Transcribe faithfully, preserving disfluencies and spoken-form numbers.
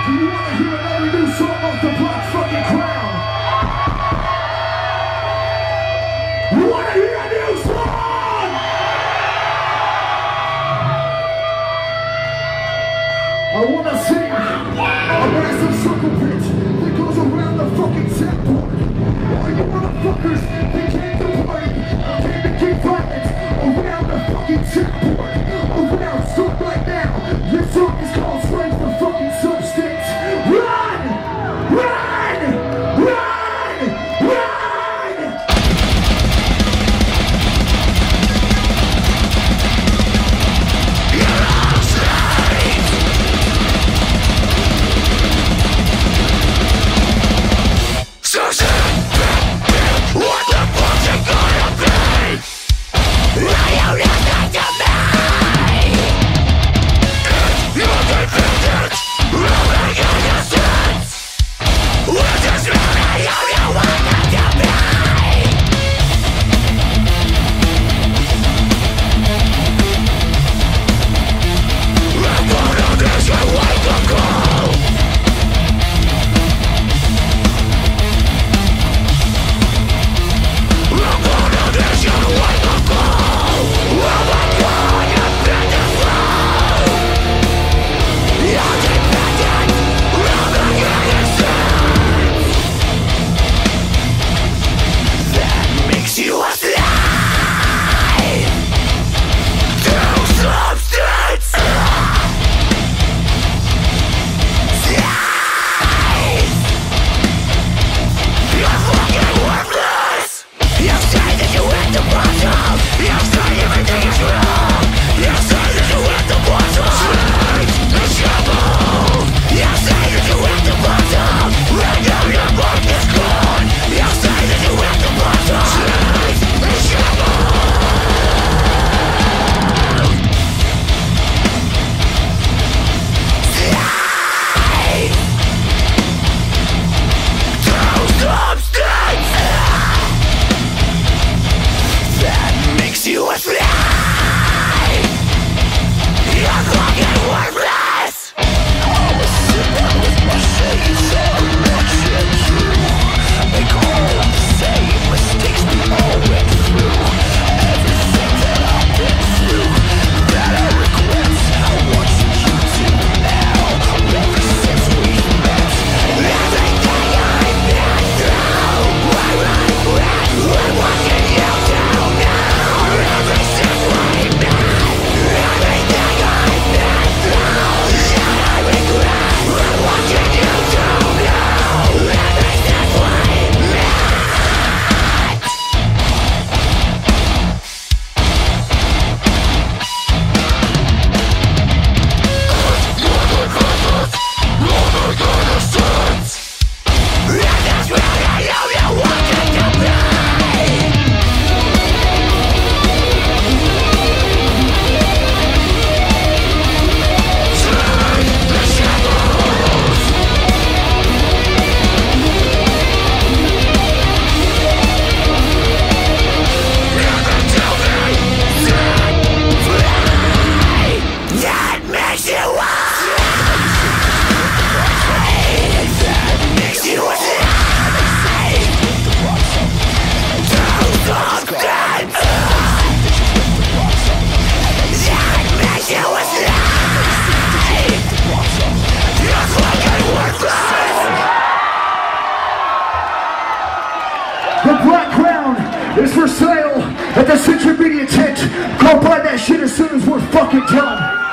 Do you wanna hear another new song off the Black fucking Crown? You wanna hear a new song? I wanna sing a massive circle pit that goes around the fucking tap-board. All you motherfuckers that came to party, came to keep violence around the fucking tap-board. Around, so right now, this song is called Slave for Fucking Substance. Run! Run! Run! Run! You're all slaves! So sad! What the fuck's it gonna be? I don't have that to me! You can feel it! Rolling in your sense! What does really you you want it to be? I'm gonna miss you like a girl! I'm gonna miss you like a girl! Oh my God, you're beautiful! You're dependent! Rolling in your sense! That makes you a slave to substance! Slave! You're fucking worthless! You say that you hit the bottom! You say everything is wrong! You say that you hit the bottom! Slave! The shovel! You say that you hit the bottom! Right now your mark is gone! You say that you hit the bottom! Slave! The shovel! Slave! To substance! That makes you a slave! You're fucking worthless! I was sitting there with my shades on, watching you make all of the same mistakes we all went through. Everything that I've been through, that I regret, I want you to now. Ever since we've met, everything I've been through, I regret, I'm watching you down now. Ever since we've met, everything I've been through, that I regret, I'm watching you down now. Ever since we've met. That's really how you want it to be. Slave the shackles. Never tell me that fly. That makes you a slave. That makes you a slave. To substance. That makes you a slave. You're fucking worthless. The Black Crown is for sale at the Century Media tent. Go buy that shit as soon as we're fucking done.